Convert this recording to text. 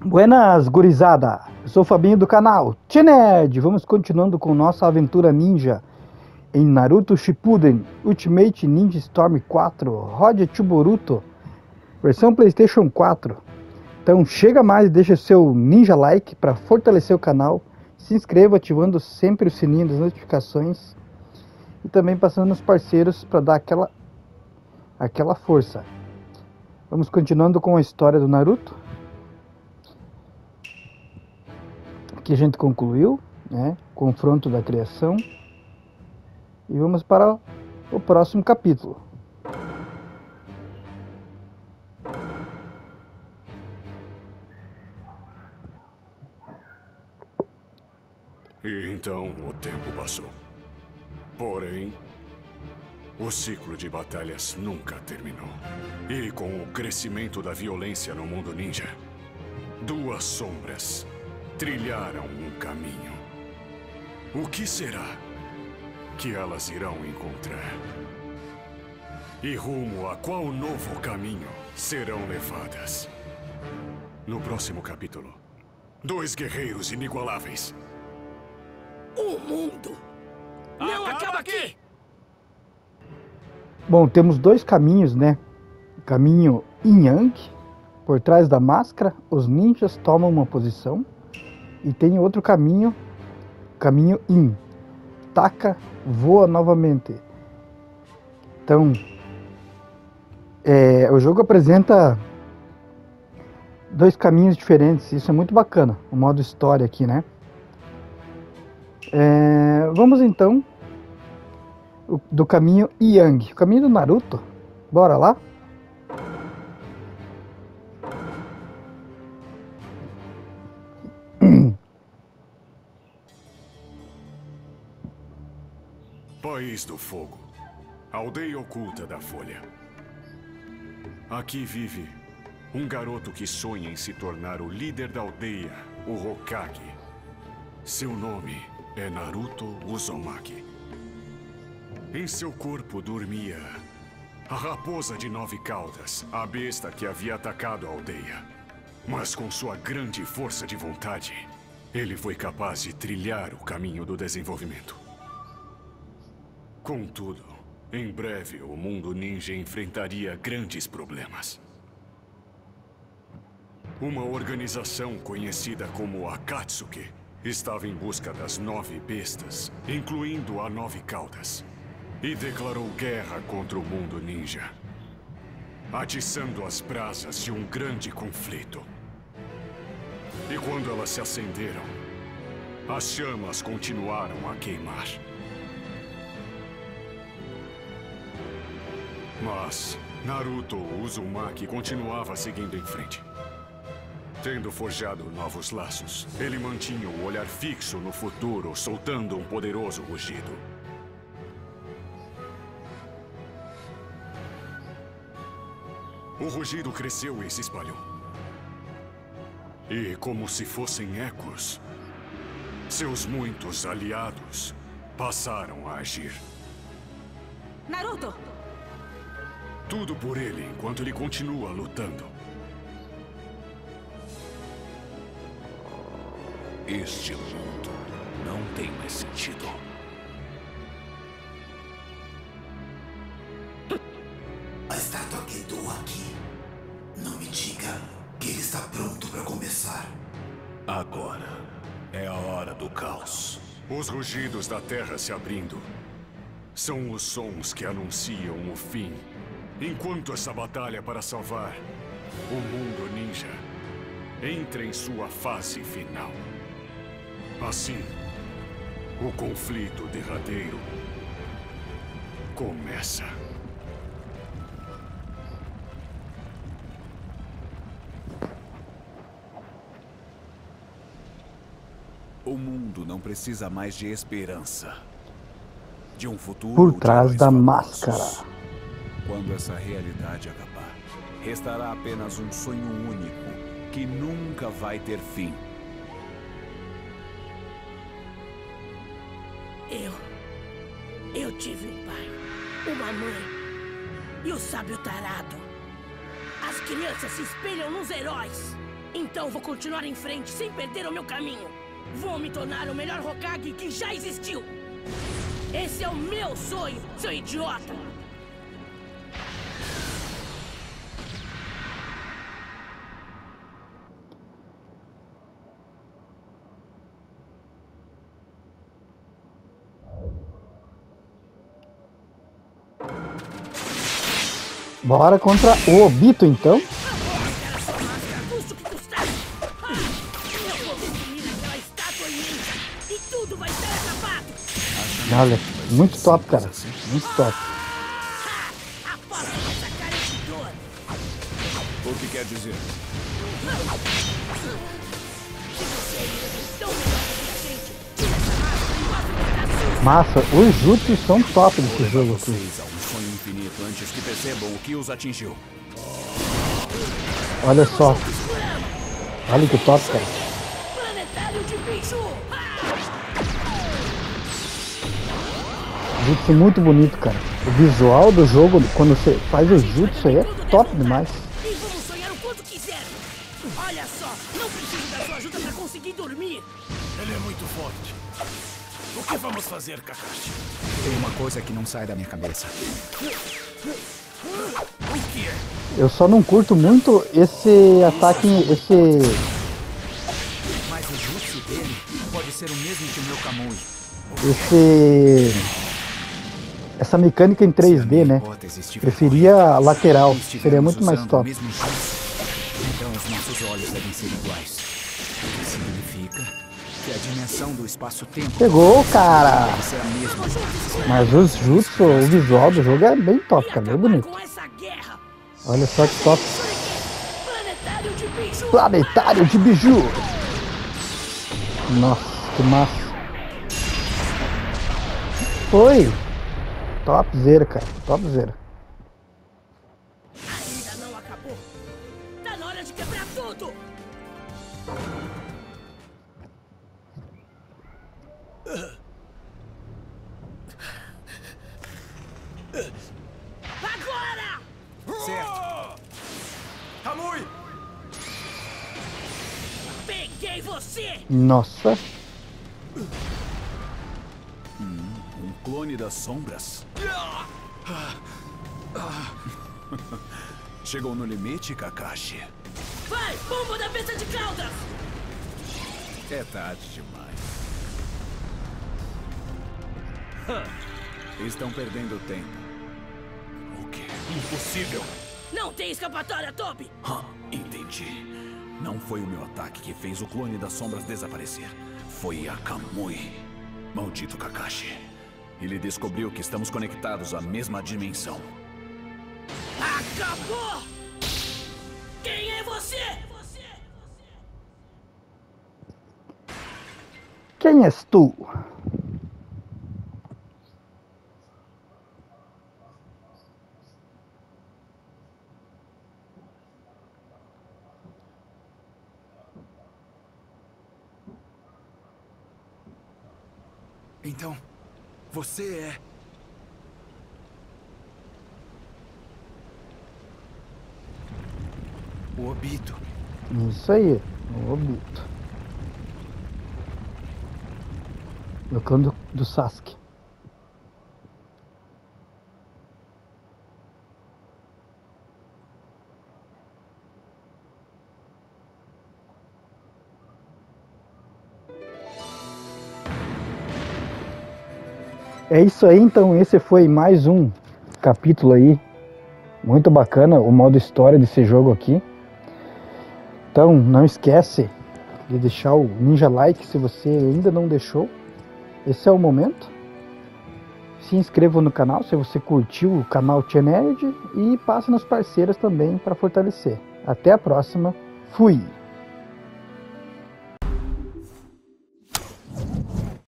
Buenas, gurizada! Eu sou o Fabinho do canal T-Nerd. Vamos continuando com nossa aventura ninja em Naruto Shippuden Ultimate Ninja Storm 4 Road to Boruto, versão PlayStation 4. Então chega mais, deixa seu ninja like para fortalecer o canal, se inscreva ativando sempre o sininho das notificações e também passando nos parceiros para dar aquela força. Vamos continuando com a história do Naruto. Aqui a gente concluiu, né? Confronto da criação. E vamos para o próximo capítulo. E então o tempo passou. Porém, o ciclo de batalhas nunca terminou. E com o crescimento da violência no mundo ninja, duas sombras trilharam um caminho. O que será que elas irão encontrar? E rumo a qual novo caminho serão levadas? No próximo capítulo, dois guerreiros inigualáveis. O mundo não acaba aqui! Bom, temos dois caminhos, né? O caminho Yin Yang, por trás da máscara, os ninjas tomam uma posição. E tem outro caminho, caminho Yin. Taka voa novamente. Então, o jogo apresenta dois caminhos diferentes. Isso é muito bacana, o modo história aqui, né? Vamos então do caminho Yang, o caminho do Naruto. Bora lá? País do Fogo, aldeia oculta da Folha. Aqui vive um garoto que sonha em se tornar o líder da aldeia, o Hokage. Seu nome é Naruto Uzumaki. Em seu corpo dormia a raposa de 9 caudas, a besta que havia atacado a aldeia. Mas com sua grande força de vontade, ele foi capaz de trilhar o caminho do desenvolvimento. Contudo, em breve o mundo ninja enfrentaria grandes problemas. Uma organização conhecida como Akatsuki estava em busca das 9 bestas, incluindo a 9 caudas, e declarou guerra contra o mundo ninja, atiçando as brasas de um grande conflito. E quando elas se acenderam, as chamas continuaram a queimar. Mas Naruto Uzumaki continuava seguindo em frente. Tendo forjado novos laços, ele mantinha o olhar fixo no futuro, soltando um poderoso rugido. O rugido cresceu e se espalhou. E, como se fossem ecos, seus muitos aliados passaram a agir. Naruto! Tudo por ele, enquanto ele continua lutando. Este mundo não tem mais sentido. A estátua Gedo aqui. Não me diga que ele está pronto para começar. Agora é a hora do caos. Os rugidos da terra se abrindo são os sons que anunciam o fim. Enquanto essa batalha para salvar o mundo ninja entra em sua fase final. Assim, o conflito derradeiro começa. O mundo não precisa mais de esperança. De um futuro Por trás de da heróis máscara. famosos. Quando essa realidade acabar, restará apenas um sonho único que nunca vai ter fim. Eu tive um pai, uma mãe e o sábio tarado. As crianças se espelham nos heróis. Então vou continuar em frente sem perder o meu caminho. Vou me tornar o melhor Hokage que já existiu. Esse é o meu sonho, seu idiota. Bora contra o Obito, então. Olha, muito top, cara. Muito top. O que quer dizer? Massa, os jutsus são top desse jogo aqui. Um sonho infinito antes que percebam o que os atingiu. Olha só. Olha que top, cara. Planetário de Biju. Jutsu muito bonito, cara. O visual do jogo, quando você faz o jutsu aí, é top demais. E vamos sonhar o quanto quiser. Olha só, não preciso da sua ajuda para conseguir dormir. Ele é muito forte. O que vamos fazer, Kakashi? Tem uma coisa que não sai da minha cabeça. O que é? Eu só não curto muito esse ataque, Mas o jutsu dele pode ser o mesmo que o meu Kamui. essa mecânica em 3D, né? Preferia a lateral, seria muito mais top. Então os nossos olhos devem ser iguais. O que significa que a dimensão do espaço-tempo Pegou, cara! deve ser a mesma. Mas os jutsu, o visual do jogo é bem top, cara, bem bonito. Com essa guerra. Olha só que top. Planetário de Biju. Planetário de Biju! Nossa, que massa. Foi! Topzera, cara, topzera. Ainda não acabou. Tá na hora de quebrar tudo. Agora! Certo. Kamui! Peguei você! Nossa, Um clone das sombras. Chegou no limite, Kakashi. Vai, bomba da besta de caudas! É tarde demais. Estão perdendo tempo. O quê? Impossível! Não tem escapatória, Toby! Entendi. Não foi o meu ataque que fez o clone das sombras desaparecer. Foi a Kamui. Maldito Kakashi. Ele descobriu que estamos conectados à mesma dimensão. Acabou! Quem é você? quem és tu? Então, você é... o Obito. Isso aí, o Obito. O clã do Sasuke. É isso aí, então esse foi mais um capítulo aí, muito bacana o modo história desse jogo aqui. Então não esquece de deixar o Ninja Like se você ainda não deixou, esse é o momento. Se inscreva no canal se você curtiu o canal T-Nerd e passe nos parceiros também para fortalecer. Até a próxima, fui!